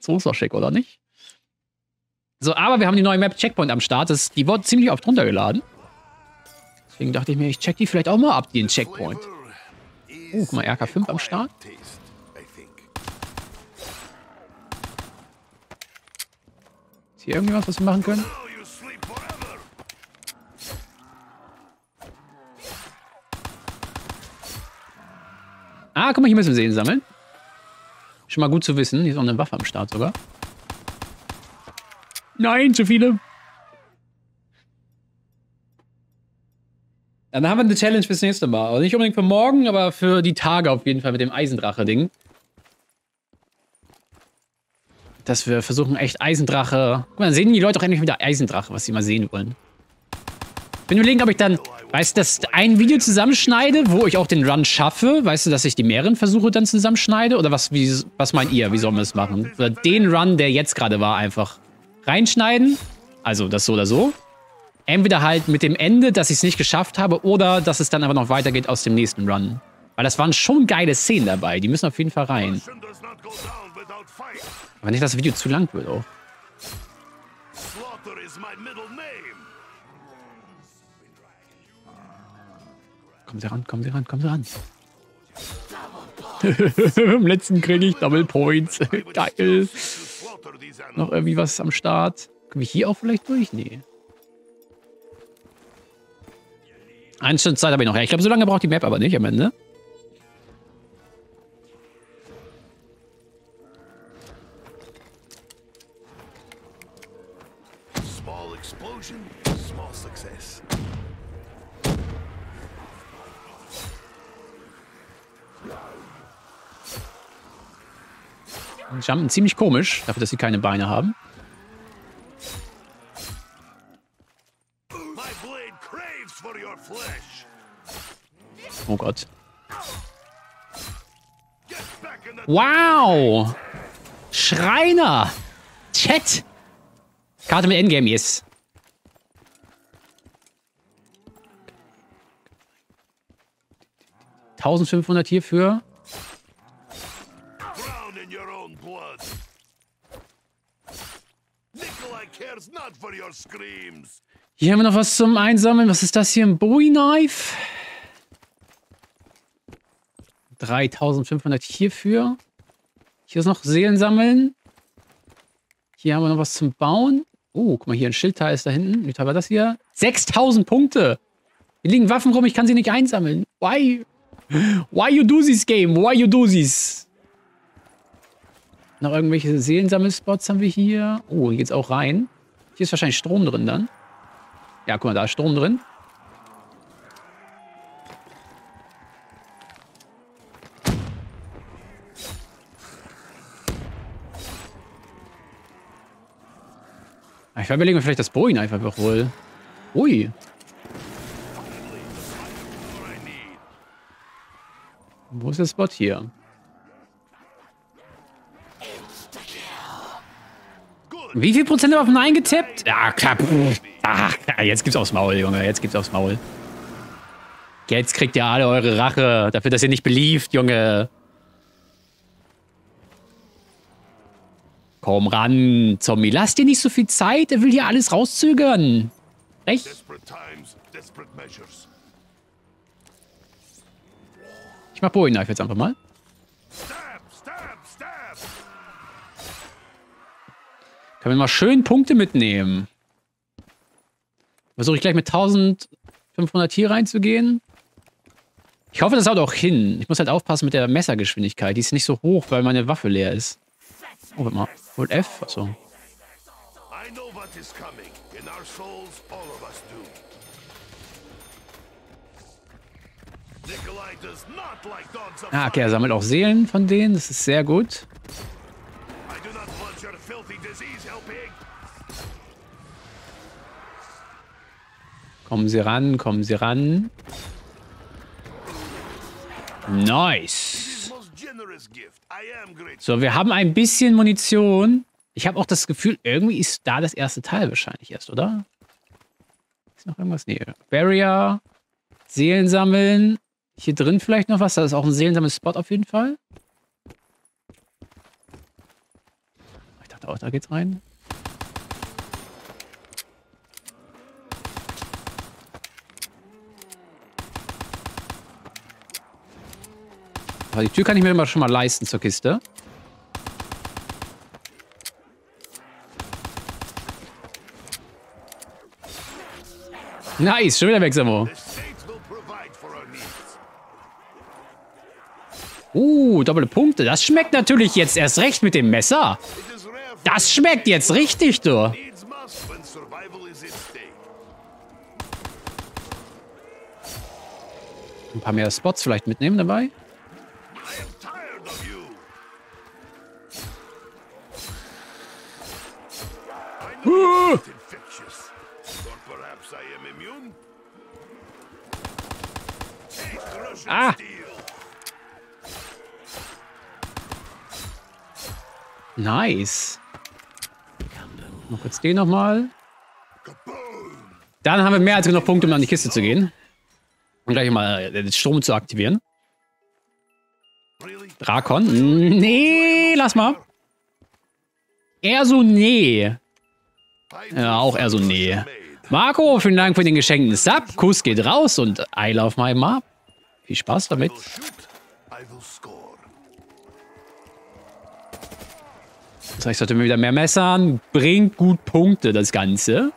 So ist doch schick, oder nicht? So, aber wir haben die neue Map Checkpoint am Start. Die wurde ziemlich oft runtergeladen. Deswegen dachte ich mir, ich check die vielleicht auch mal ab, den Checkpoint. Guck mal, RK5 am Start. Ist hier irgendwas, was wir machen können? Ah, guck mal, hier müssen wir Seelen sammeln. Schon mal gut zu wissen. Hier ist auch eine Waffe am Start sogar. Nein, zu viele. Dann haben wir eine Challenge fürs nächste Mal. Also nicht unbedingt für morgen, aber für die Tage auf jeden Fall mit dem Eisendrache-Ding. Dass wir versuchen, echt Eisendrache... Guck mal, dann sehen die Leute auch endlich wieder Eisendrache, was sie mal sehen wollen. Ich bin überlegen, ob ich dann, weißt du, dass ein Video zusammenschneide, wo ich auch den Run schaffe. Weißt du, dass ich die mehreren Versuche dann zusammenschneide? Oder was meint ihr? Wie sollen wir das machen? Oder den Run, der jetzt gerade war, einfach reinschneiden? Also das so oder so. Entweder halt mit dem Ende, dass ich es nicht geschafft habe, oder dass es dann einfach noch weitergeht aus dem nächsten Run. Weil das waren schon geile Szenen dabei. Die müssen auf jeden Fall rein. Aber nicht, dass das Video zu lang wird auch. Kommen Sie ran, kommen Sie ran, kommen Sie ran. Im letzten kriege ich Double Points. Geil. Noch irgendwie was am Start. Komme ich hier auch vielleicht durch? Nee. Eine Stunde Zeit habe ich noch. Ja, ich glaube, so lange braucht die Map aber nicht am Ende. Small explosion, small success. Die jumpen ziemlich komisch, dafür, dass sie keine Beine haben. Oh Gott. Wow! Schreiner! Chat! Karte mit Endgame, yes. $1500 hierfür. Hier haben wir noch was zum Einsammeln. Was ist das hier? Ein Bowie-Knife? 3500 hierfür. Hier ist noch Seelen sammeln. Hier haben wir noch was zum Bauen. Oh, guck mal, hier ein Schildteil ist da hinten. Wie teuer war das hier? 6000 Punkte. Hier liegen Waffen rum, ich kann sie nicht einsammeln. Why? Why you do this game? Why you do this? Noch irgendwelche Seelensammelspots haben wir hier. Oh, hier geht's auch rein. Hier ist wahrscheinlich Strom drin dann. Ja, guck mal, da ist Strom drin. Ich überlege mir vielleicht das Boeing einfach wohl. Ui. Wo ist der Spot hier? Wie viel Prozent auf Nein getippt? Ja, klar. Ach, jetzt gibt's aufs Maul, Junge. Jetzt gibt's aufs Maul. Jetzt kriegt ihr alle eure Rache dafür, dass ihr nicht belieft, Junge. Komm ran, Zombie. Lass dir nicht so viel Zeit. Er will hier alles rauszögern. Echt? Ich mach Bowie Knife jetzt einfach mal. Können wir mal schön Punkte mitnehmen. Versuche ich gleich mit 1500 hier reinzugehen. Ich hoffe, das haut auch hin. Ich muss halt aufpassen mit der Messergeschwindigkeit. Die ist nicht so hoch, weil meine Waffe leer ist. Oh, warte mal. Hold F? Achso. Ah, okay, er sammelt auch Seelen von denen. Das ist sehr gut. Kommen Sie ran, kommen Sie ran. Nice. So, wir haben ein bisschen Munition. Ich habe auch das Gefühl, irgendwie ist da das erste Teil wahrscheinlich erst, oder? Ist noch irgendwas? Nee. Barrier. Seelen sammeln. Hier drin vielleicht noch was. Da ist auch ein Seelensammelspot auf jeden Fall. da geht's rein. Aber die Tür kann ich mir immer schon mal leisten zur Kiste. Nice, schon wieder weg, Samo. Doppelte Punkte. Das schmeckt natürlich jetzt erst recht mit dem Messer. Das schmeckt jetzt richtig, du. Ein paar mehr Spots vielleicht mitnehmen dabei. Ah! Nice. Noch kurz den nochmal. Dann haben wir mehr als genug Punkte, um an die Kiste zu gehen. Und gleich mal den Strom zu aktivieren. Drakon? Nee, lass mal. Eher so nee. Ja, auch eher so nee. Marco, vielen Dank für den geschenkten Sub. Kuss geht raus und I love my map. Viel Spaß damit. Das heißt, ich sollte mir wieder mehr messern. Bringt gut Punkte, das Ganze.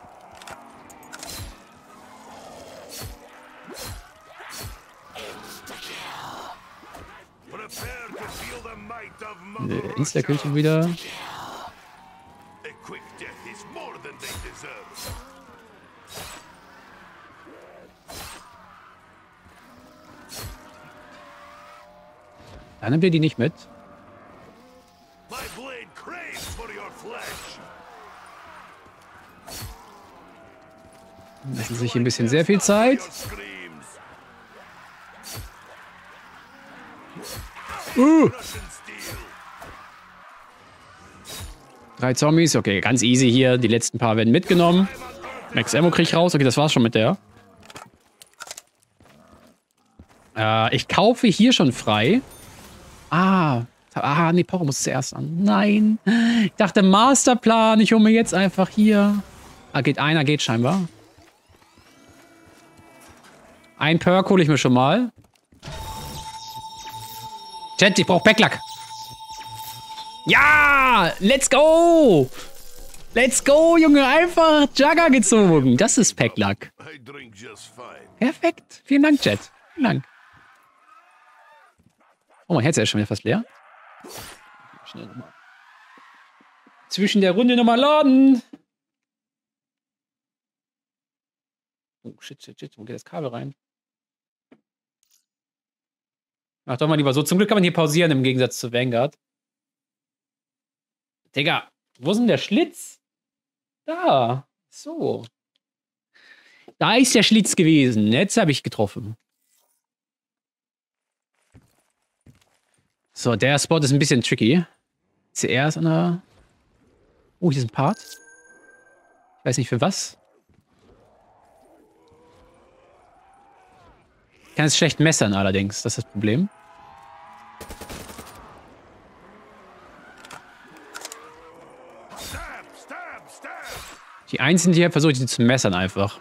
Insta-Kill schon wieder. Dann nehmen wir die nicht mit. Lassen sich hier ein bisschen sehr viel Zeit. 3 Zombies, okay, ganz easy hier. Die letzten paar werden mitgenommen. Max Ammo krieg ich raus. Okay, das war's schon mit der. Ich kaufe hier schon frei. Nee, Poco muss zuerst an. Nein. Ich dachte Masterplan. Ich hole mir jetzt einfach hier. Einer geht scheinbar. Ein Perk hole ich mir schon mal. Chat, ich brauche Backlack. Ja! Let's go! Let's go, Junge! Einfach Jagger gezogen. Das ist Packlack. Perfekt. Vielen Dank, Chat. Vielen Dank. Oh, mein Herz ist schon wieder fast leer. Schnell nochmal. Zwischen der Runde nochmal laden. Oh, shit. Wo geht das Kabel rein? Mach doch mal lieber so. Zum Glück kann man hier pausieren im Gegensatz zu Vanguard. Digga, wo ist denn der Schlitz? Da. So. Da ist der Schlitz gewesen. Jetzt habe ich getroffen. So, der Spot ist ein bisschen tricky. CR ist an der... Oh, hier ist ein Part. Ich weiß nicht für was. Ich kann es schlecht messern allerdings. Das ist das Problem. Die Einzelnen hier versuche ich zu messern einfach.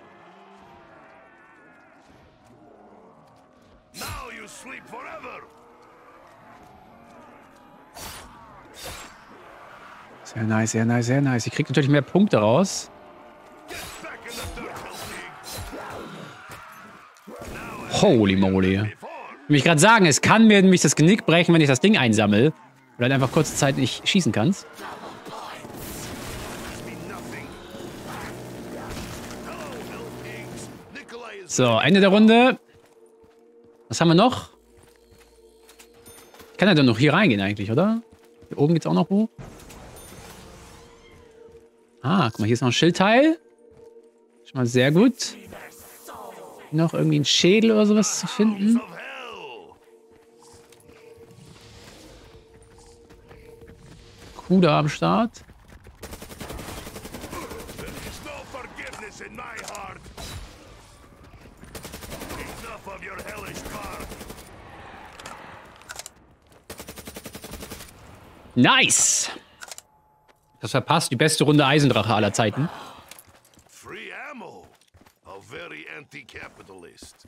Sehr nice, sehr nice, sehr nice. Ich kriege natürlich mehr Punkte raus. Holy moly. Ich will mich gerade sagen, es kann mir nämlich das Genick brechen, wenn ich das Ding einsammle. Oder halt einfach kurze Zeit nicht schießen kannst. So, Ende der Runde. Was haben wir noch? Ich kann ja dann noch hier reingehen eigentlich, oder? Hier oben geht's auch noch hoch. Guck mal, hier ist noch ein Schildteil. Schon mal sehr gut. Noch irgendwie ein Schädel oder sowas zu finden. Kuh da am Start. Nice! Das verpasst die beste Runde Eisendrache aller Zeiten. Free ammo. How very anti-capitalist.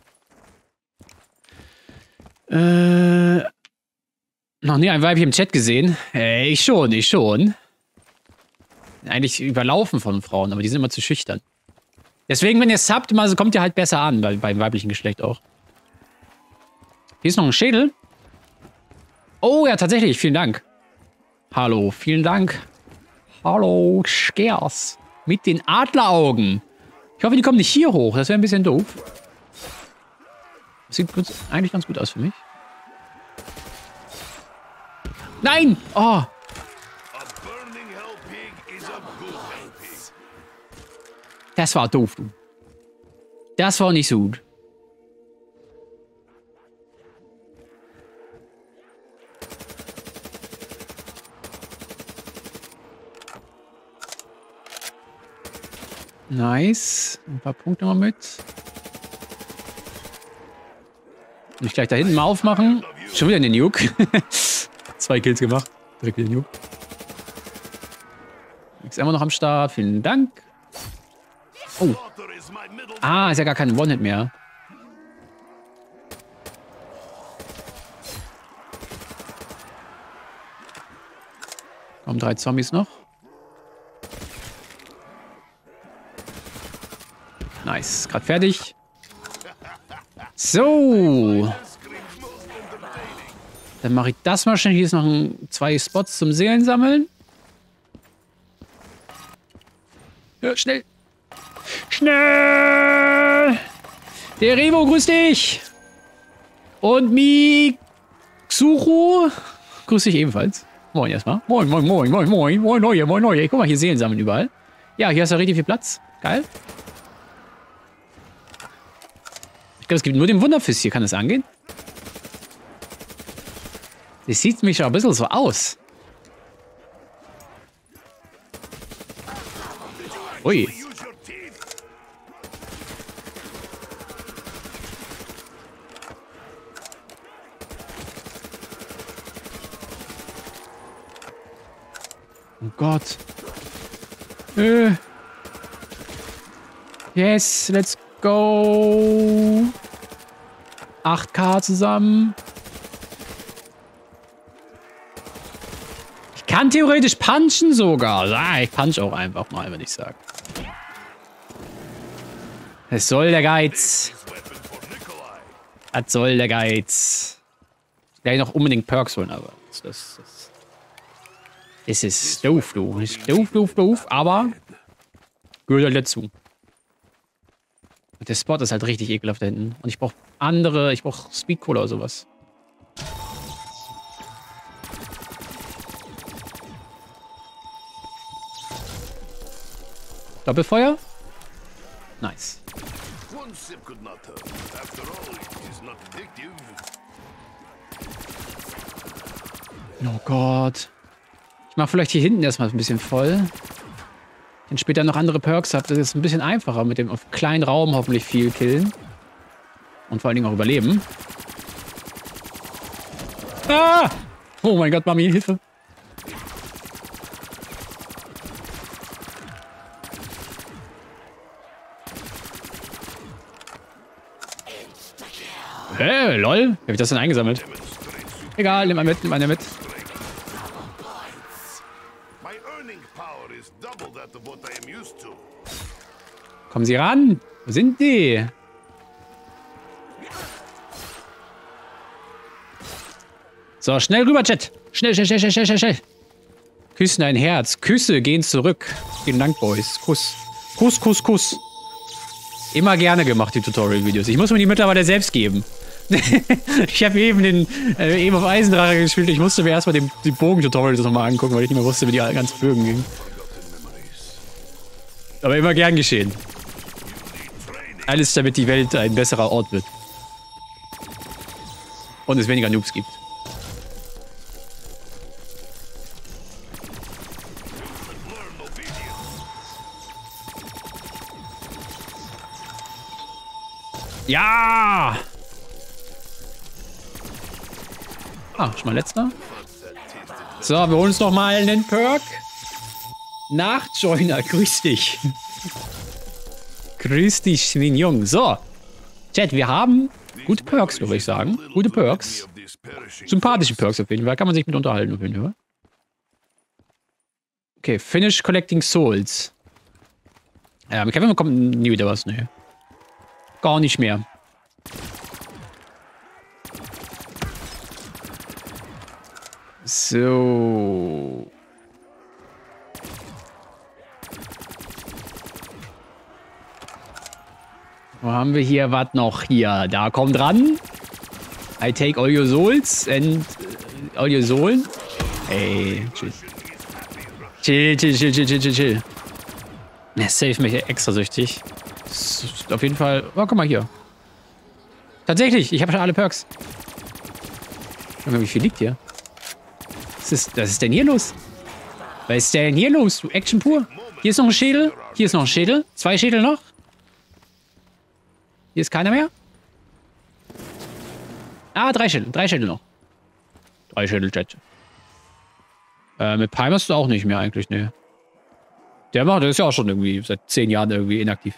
Noch nie ein Weibchen im Chat gesehen? Ich schon. Eigentlich überlaufen von Frauen, aber die sind immer zu schüchtern. Deswegen, wenn ihr subbt, kommt ihr halt besser an, beim weiblichen Geschlecht auch. Hier ist noch ein Schädel. Oh ja, tatsächlich, vielen Dank. Hallo, vielen Dank. Hallo, Skers. Mit den Adleraugen. Ich hoffe, die kommen nicht hier hoch, das wäre ein bisschen doof. Das sieht eigentlich ganz gut aus für mich. Nein! Oh! Das war doof, du. Das war nicht so gut. Nice. Ein paar Punkte noch mit. Und ich gleich da hinten mal aufmachen. Schon wieder den Nuke. 2 Kills gemacht. Direkt den Nuke. Ist immer noch am Start. Vielen Dank. Oh. Ah, ist ja gar kein One-Hit mehr. Kommen 3 Zombies noch. Nice. Gerade fertig. So. Dann mache ich das mal schnell. Hier ist noch 2 Spots zum Seelen sammeln. Ja, schnell. Schnell! Der Revo, grüß dich! Und Mixuru, grüß dich ebenfalls. Moin erstmal. Moin, moin, moin, moin, moin, moin, neue, moin, neue. Guck mal, hier Seelen sammeln überall. Ja, hier hast du richtig viel Platz. Geil. Ich glaube, es gibt nur den Wunderfisch hier. Kann das angehen? Das sieht mich schon ein bisschen so aus. Ui. Oh Gott. Yes, let's go. 8K zusammen. Ich kann theoretisch punchen sogar. Ja, ich punch auch einfach mal, wenn ich sage. Es soll der Geiz. Was soll der Geiz? Gleich noch unbedingt Perks holen, aber das ist doof, du. Ist doof, aber gehört halt dazu. Und der Spot ist halt richtig ekelhaft da hinten. Und ich brauche ich brauche Speed Cola oder sowas. Doppelfeuer? Nice. Oh Gott. Ich mache vielleicht hier hinten erstmal ein bisschen voll. Wenn ich später noch andere Perks habe, das ist ein bisschen einfacher mit dem auf kleinen Raum hoffentlich viel killen. Und vor allen Dingen auch überleben. Ah! Oh mein Gott, Mami, Hilfe. Lol. Wie hab ich das denn eingesammelt? Egal, nimm eine mit. Kommen Sie ran. Wo sind die? So, schnell rüber, Chat. Schnell. Küssen ein Herz. Küsse gehen zurück. Vielen Dank, Boys. Kuss. Kuss. Immer gerne gemacht, die Tutorial-Videos. Ich muss mir die mittlerweile selbst geben. Ich habe eben auf Eisendrache gespielt. Ich musste mir erstmal die Bogen-Tutorials nochmal angucken, weil ich nicht mehr wusste, wie die ganzen Bögen gingen. Aber immer gern geschehen. Alles, damit die Welt ein besserer Ort wird. Und es weniger Noobs gibt. Ja! Ah, schon mal letzter. So, wir holen uns noch mal einen Perk. Nachtjoiner, grüß dich. Grüß dich, mein Jung. So. Chat, wir haben gute Perks, würde ich sagen. Gute Perks. Sympathische Perks auf jeden Fall. Kann man sich mit unterhalten auf jeden Fall. Okay, Finish Collecting Souls. Ja, mit Kevin kommt nie wieder was, ne. Gar nicht mehr. So. Wo haben wir hier was noch? Hier, da kommt dran. I take all your souls and all your souls. Ey, chill. Chill. Ja, save mich extra süchtig. Auf jeden Fall. Oh, guck mal hier. Tatsächlich, ich habe schon alle Perks. Schau mal, wie viel liegt hier? Was ist denn hier los? Was ist denn hier los? Du Action pur. Hier ist noch ein Schädel. Hier ist noch ein Schädel. 2 Schädel noch. Hier ist keiner mehr. Ah, 3 Schädel. 3 Schädel noch. 3 Schädel, Chat. Mit Palm hast du auch nicht mehr eigentlich, ne. Der ist ja auch schon irgendwie seit 10 Jahren irgendwie inaktiv.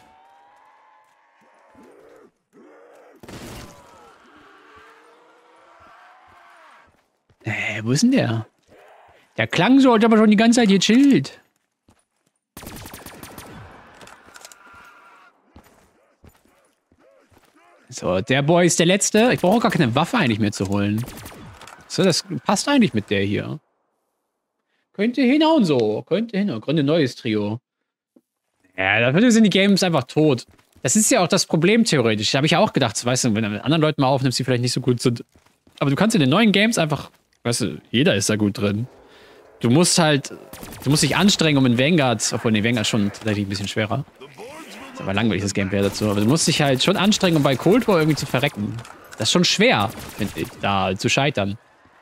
Wo ist denn der? Der klang so, als ob er schon die ganze Zeit hier chillt. So, der Boy ist der Letzte. Ich brauche gar keine Waffe eigentlich mehr zu holen. So, das passt eigentlich mit der hier. Könnte hinhauen so. Könnte hinhauen. Gründe neues Trio. Ja, dafür sind die Games einfach tot. Das ist ja auch das Problem theoretisch. Da habe ich ja auch gedacht, weißt du, wenn du mit anderen Leuten mal aufnimmst, die vielleicht nicht so gut sind. Aber du kannst in den neuen Games einfach, weißt du, jeder ist da gut drin. Du musst dich anstrengen, um in Vanguard, obwohl, nee, Vanguard schon tatsächlich ein bisschen schwerer. Ist aber langweilig, das Gameplay dazu. Aber du musst dich halt schon anstrengen, um bei Cold War irgendwie zu verrecken. Das ist schon schwer, finde ich, da zu scheitern.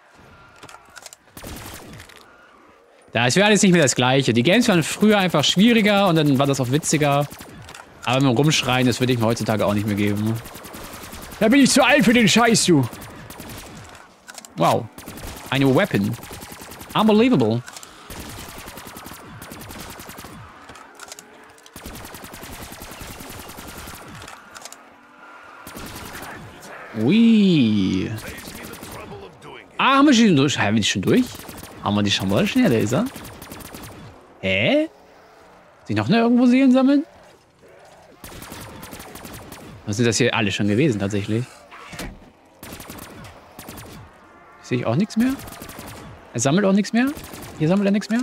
Da ist ja alles nicht mehr das Gleiche. Die Games waren früher einfach schwieriger und dann war das auch witziger. Aber mit dem Rumschreien, das würde ich mir heutzutage auch nicht mehr geben. Da bin ich zu alt für den Scheiß, du. Wow. Eine Weapon. Unbelievable. Ui. Ah, haben wir schon durch? Haben wir die schon durch? Haben wir die schon mal schnell, Laser? Hä? Sich noch irgendwo Seelen sammeln? Was sind das hier alle schon gewesen, tatsächlich? Sehe ich auch nichts mehr? Er sammelt auch nichts mehr? Hier sammelt er nichts mehr?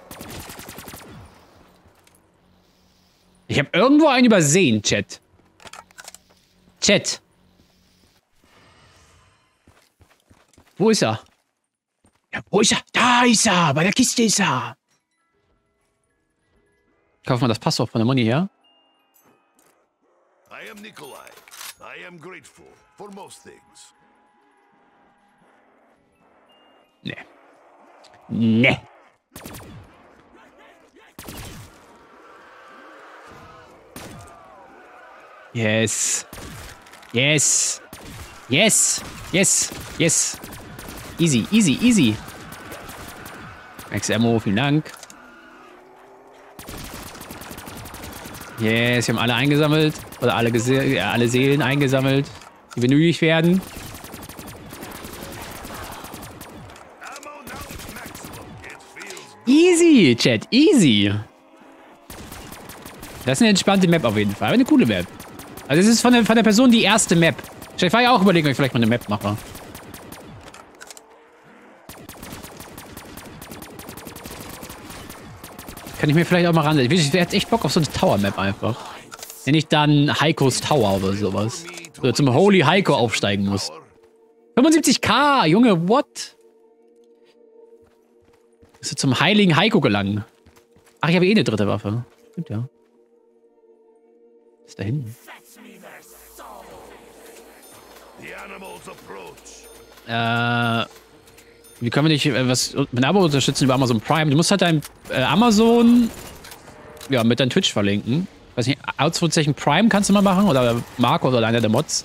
Ich habe irgendwo einen übersehen, Chat. Chat. Wo ist er? Ja, wo ist er? Da ist er! Bei der Kiste ist er! Kaufen wir das Passwort von der Money her? I am Nikolai. I am grateful for most things. Nee. Nee. Yes. Yes. Yes. Yes. Yes. Easy, easy, easy. Max Ammo, vielen Dank. Yes, wir haben alle eingesammelt. Oder alle Seelen eingesammelt, die benötigt werden. Easy, Chat, easy. Das ist eine entspannte Map auf jeden Fall. Aber eine coole Map. Also es ist von der Person die erste Map. Ich war ja auch überlegen, ob ich vielleicht mal eine Map mache. Kann ich mir vielleicht auch mal ran. Ich hätte echt Bock auf so eine Tower-Map einfach. Wenn ich dann Heikos Tower oder sowas. Oder zum Holy Heiko aufsteigen muss. 75k, Junge, what? Dass wir zum heiligen Heiko gelangen. Ach, ich habe eh eine dritte Waffe. Stimmt ja. Was ist da hinten? Wie können wir dich mit Abo unterstützen über Amazon Prime? Du musst halt dein Amazon mit deinem Twitch verlinken. Weiß nicht, Ausrufezeichen Prime kannst du mal machen oder Marco oder einer der Mods.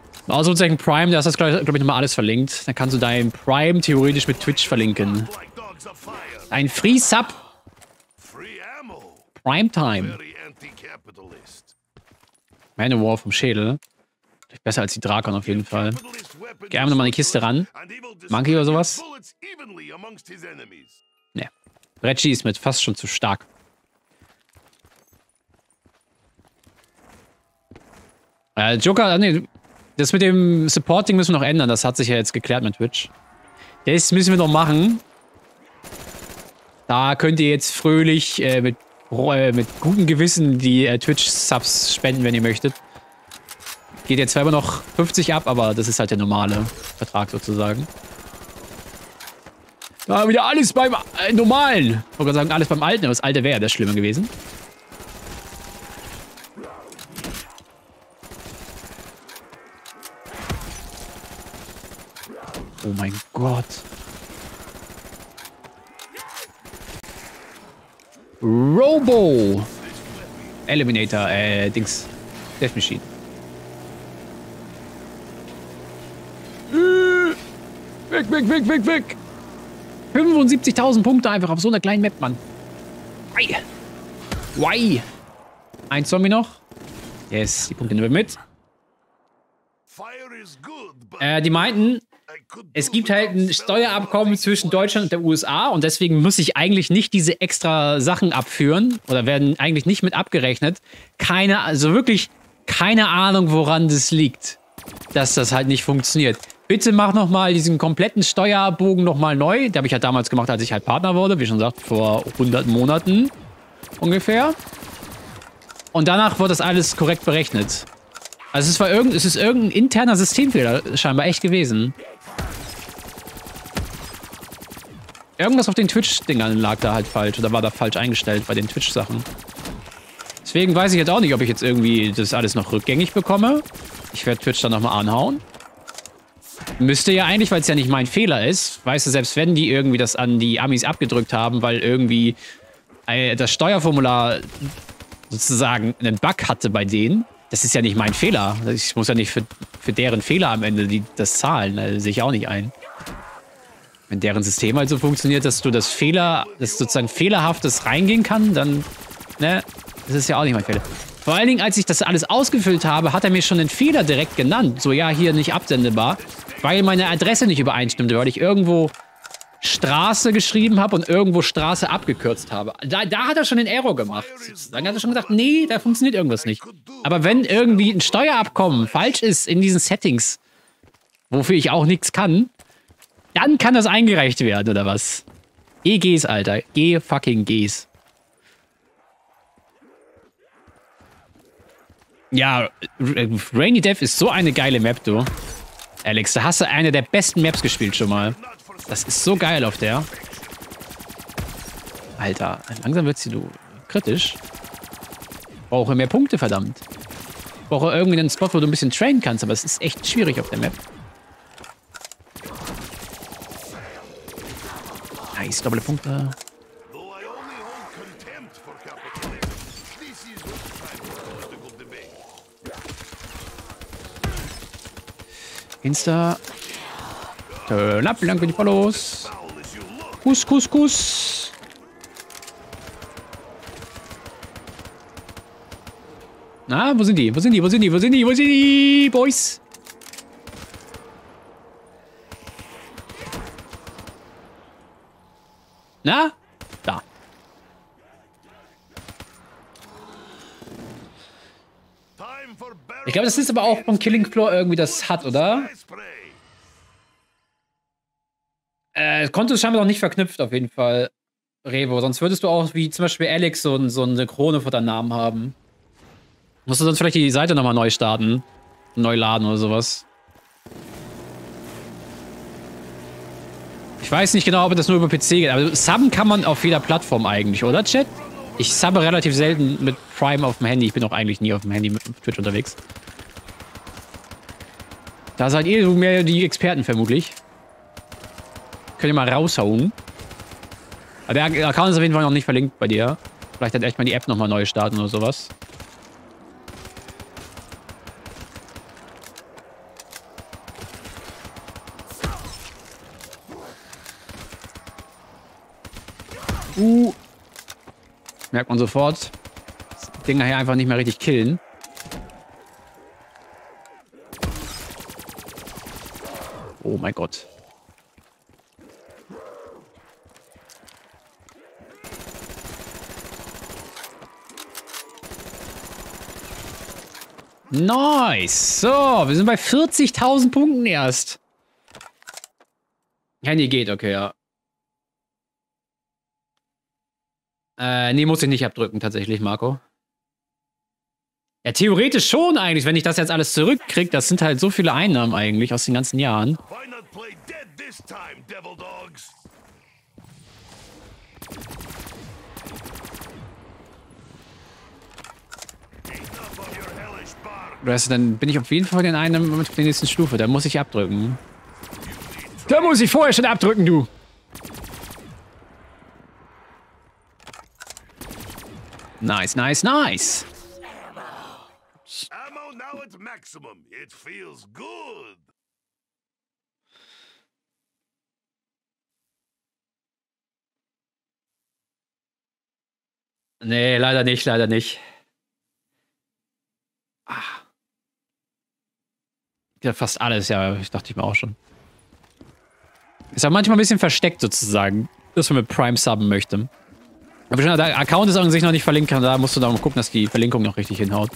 Ausrufezeichen Prime, da ist das, glaube ich, nochmal alles verlinkt. Dann kannst du dein Prime theoretisch mit Twitch verlinken. dogs of fire. Ein Free Sub. Free ammo. Primetime. Very anti-capitalist. Manowar vom Schädel. Besser als die Drakon auf jeden Fall. Geh einfach nochmal in die Kiste ran. Monkey oder sowas? Ne. Reggie ist mit fast schon zu stark. Joker, nee, das mit dem Supporting müssen wir noch ändern. Das hat sich ja jetzt geklärt mit Twitch. Das müssen wir noch machen. Da könnt ihr jetzt fröhlich mit gutem Gewissen die Twitch-Subs spenden, wenn ihr möchtet. Geht jetzt zwar immer noch 50 ab, aber das ist halt der normale Vertrag sozusagen. Da wieder alles beim Normalen. Ich wollte gerade sagen, alles beim Alten, aber das Alte wäre das Schlimme gewesen. Oh mein Gott. Robo. Eliminator, Dings. Death Machine. Weg, weg, weg, weg, weg. 75.000 Punkte einfach auf so einer kleinen Map, Mann. Why? Why? Ein Zombie noch. Yes, die Punkte nehmen wir mit. Die meinten, es gibt halt ein Steuerabkommen zwischen Deutschland und der USA und deswegen muss ich eigentlich nicht diese extra Sachen abführen oder werden eigentlich nicht mit abgerechnet. Also wirklich keine Ahnung, woran das liegt, dass das halt nicht funktioniert. Bitte mach nochmal diesen kompletten Steuerbogen nochmal neu. Den habe ich halt damals gemacht, als ich halt Partner wurde, wie schon gesagt, vor 100 Monaten ungefähr. Und danach wird das alles korrekt berechnet. Also es ist irgendein interner Systemfehler scheinbar echt gewesen. Irgendwas auf den Twitch-Dingern lag da halt falsch oder war da falsch eingestellt bei den Twitch-Sachen. Deswegen weiß ich jetzt auch nicht, ob ich jetzt irgendwie das alles noch rückgängig bekomme. Ich werde Twitch dann nochmal anhauen. Müsste ja eigentlich, weil es ja nicht mein Fehler ist. Weißt du, selbst wenn die irgendwie das an die Amis abgedrückt haben, weil irgendwie das Steuerformular sozusagen einen Bug hatte bei denen, das ist ja nicht mein Fehler. Ich muss ja nicht für deren Fehler am Ende das zahlen. Das sehe ich auch nicht ein. Wenn deren System halt so funktioniert, dass du das sozusagen Fehlerhaftes reingehen kann, dann, ne, das ist ja auch nicht mein Fehler. Vor allen Dingen, als ich das alles ausgefüllt habe, hat er mir schon den Fehler direkt genannt. So, ja, hier nicht absendbar, weil meine Adresse nicht übereinstimmte, weil ich irgendwo Straße geschrieben habe und irgendwo Straße abgekürzt habe. Da hat er schon den Error gemacht. Dann hat er schon gesagt, nee, da funktioniert irgendwas nicht. Aber wenn irgendwie ein Steuerabkommen falsch ist in diesen Settings, wofür ich auch nichts kann, dann kann das eingereicht werden, oder was? GGs, Alter. G-fucking-Gs. Ja, Rainy Death ist so eine geile Map, du. Alex, da hast du eine der besten Maps gespielt schon mal. Das ist so geil auf der. Alter, langsam wird sie kritisch. Brauche mehr Punkte, verdammt. Brauche irgendwie einen Spot, wo du ein bisschen trainen kannst, aber es ist echt schwierig auf der Map. Nice, doppelte Punkte. Insta. Turn up, lang die Follows. Kuss, Kuss, Kuss. Na, wo sind die? Wo sind die? Wo sind die? Wo sind die? Wo sind die, Boys? Na? Da. Ich glaube, das ist aber auch vom Killing Floor irgendwie das hat, oder? Konto ist scheinbar noch nicht verknüpft, auf jeden Fall, Revo. Sonst würdest du auch, wie zum Beispiel Alex, so eine Krone vor deinem Namen haben. Musst du sonst vielleicht die Seite nochmal neu starten. Neu laden oder sowas. Ich weiß nicht genau, ob das nur über PC geht, aber subben kann man auf jeder Plattform eigentlich, oder, Chat? Ich subbe relativ selten mit Prime auf dem Handy. Ich bin auch eigentlich nie auf dem Handy mit Twitch unterwegs. Da seid ihr mehr die Experten vermutlich. Könnt ihr mal raushauen. Aber der Account ist auf jeden Fall noch nicht verlinkt bei dir. Vielleicht dann echt mal die App nochmal neu starten oder sowas. Merkt man sofort. Das Ding nachher einfach nicht mehr richtig killen. Oh mein Gott. Nice. So, wir sind bei 40.000 Punkten erst. Handy geht, okay, ja. Nee, muss ich nicht abdrücken, tatsächlich, Marco. Ja, theoretisch schon eigentlich, wenn ich das jetzt alles zurückkriege. Das sind halt so viele Einnahmen eigentlich aus den ganzen Jahren. Why not play dead this time, devil dogs? Enough of your hellish bark. Dann bin ich auf jeden Fall in der nächsten Stufe. Da muss ich abdrücken. Da muss ich vorher schon abdrücken, du. Nice, nice, nice. Ammo now at maximum. It feels good. Nee, leider nicht, leider nicht. Ja, fast alles, ja, ich dachte ich mir auch schon. Ist ja manchmal ein bisschen versteckt sozusagen, dass man mit Prime subben möchte. Aber schon, der Account ist an sich noch nicht verlinkt, da musst du da mal gucken, dass die Verlinkung noch richtig hinhaut.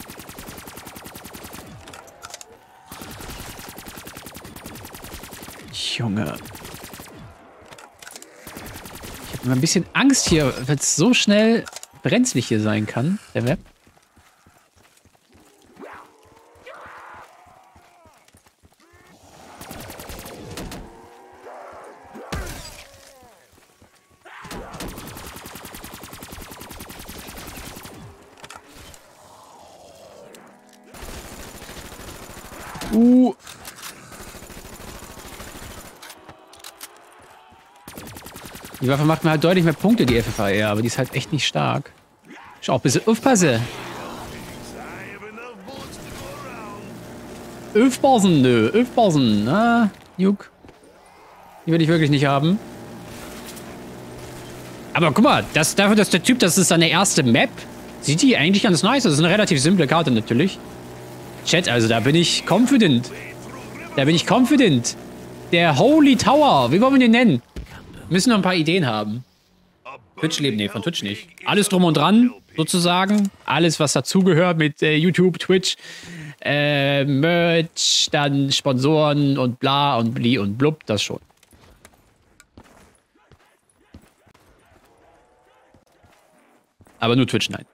Junge. Ich habe immer ein bisschen Angst hier, weil es so schnell brenzlig hier sein kann, der Map. Die Waffe macht mir halt deutlich mehr Punkte, die FFAR, aber die ist halt echt nicht stark. Schau, ein bisschen aufpassen. Öfbasen, nö, Öfbasen. Na, Juk. Die will ich wirklich nicht haben. Aber guck mal, dafür, dass der Typ, das ist seine erste Map, sieht die eigentlich ganz nice. Das ist eine relativ simple Karte natürlich. Chat, also da bin ich confident. Da bin ich confident. Der Holy Tower, wie wollen wir den nennen? Wir müssen noch ein paar Ideen haben. Twitch leben, nee, von Twitch nicht. Alles drum und dran, sozusagen. Alles, was dazugehört mit YouTube, Twitch, Merch, dann Sponsoren und bla und bli und blub, das schon. Aber nur Twitch, nein.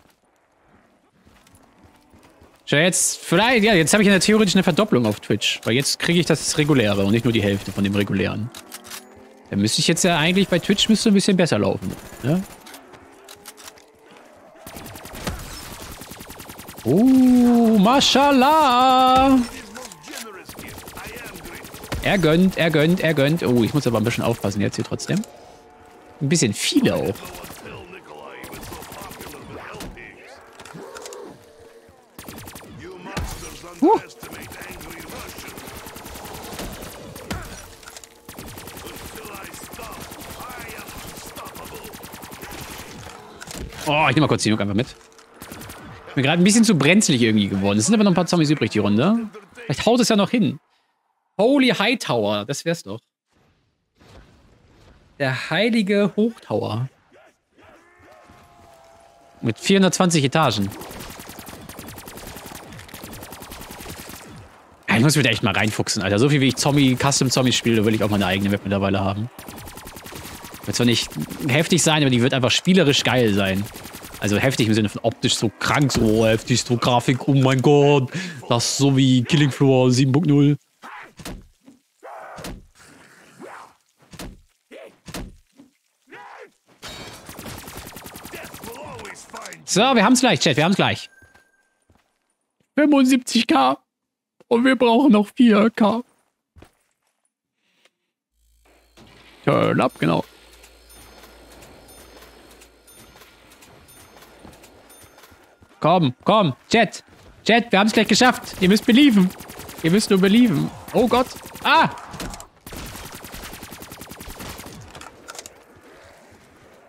Schau, jetzt, vielleicht, ja, jetzt habe ich ja theoretisch eine Verdopplung auf Twitch. Weil jetzt kriege ich das reguläre und nicht nur die Hälfte von dem regulären. Dann müsste ich jetzt ja eigentlich bei Twitch müsste ein bisschen besser laufen. Ne? Mashallah! Er gönnt, er gönnt, er gönnt. Oh, ich muss aber ein bisschen aufpassen jetzt hier trotzdem. Ein bisschen viele auch. Oh, ich nehme mal kurz die Nuke einfach mit. Ich bin gerade ein bisschen zu brenzlig irgendwie geworden. Es sind aber noch ein paar Zombies übrig, die Runde. Vielleicht haut es ja noch hin. Holy Hightower, das wär's doch. Der heilige Hochtower. Mit 420 Etagen. Ja, ich muss wieder echt mal reinfuchsen, Alter. So viel wie ich Custom-Zombies spiele, will ich auch mal eine eigene Map mittlerweile haben. Wird zwar nicht heftig sein, aber die wird einfach spielerisch geil sein. Also heftig im Sinne von optisch so krank, so heftig, so Grafik, oh mein Gott. Das ist so wie Killing Floor 7.0. So, wir haben's gleich, Chat, wir haben's gleich. 75k. Und wir brauchen noch 4k. Turn up, genau. Komm, komm, Chat. Chat, wir haben es gleich geschafft. Ihr müsst belieben. Ihr müsst nur belieben. Oh Gott. Ah!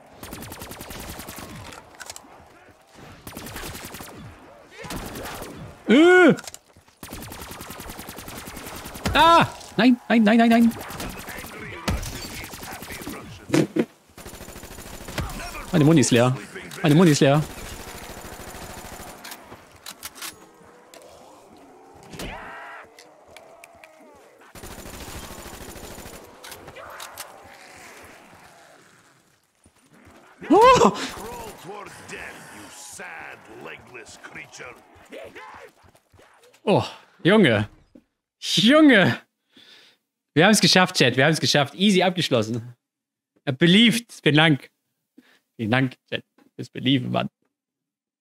Ah! Nein, nein, nein, nein, nein. Meine Muni ist leer. Meine Muni ist leer. Oh! Crawl toward death, you sad, legless creature. Oh, Junge. Junge. Wir haben es geschafft, Chat. Wir haben es geschafft. Easy abgeschlossen. Believed. Vielen Dank. Vielen Dank, Chat. Fürs Belieben, Mann.